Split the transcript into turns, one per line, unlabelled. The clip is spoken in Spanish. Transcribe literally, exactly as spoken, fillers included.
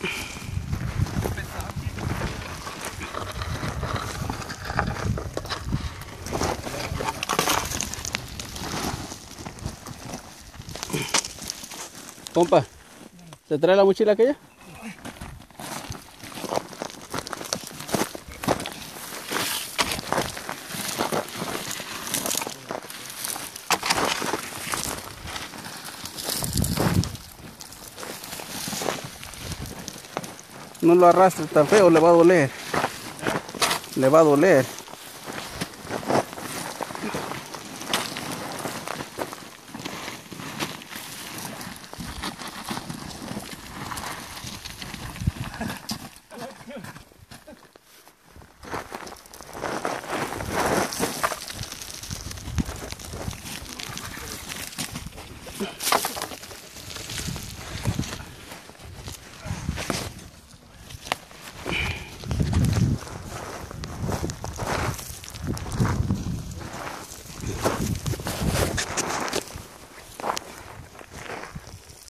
Compa, ¿se trae la mochila aquella? No lo arrastre tan feo, le va a doler. Le va a doler.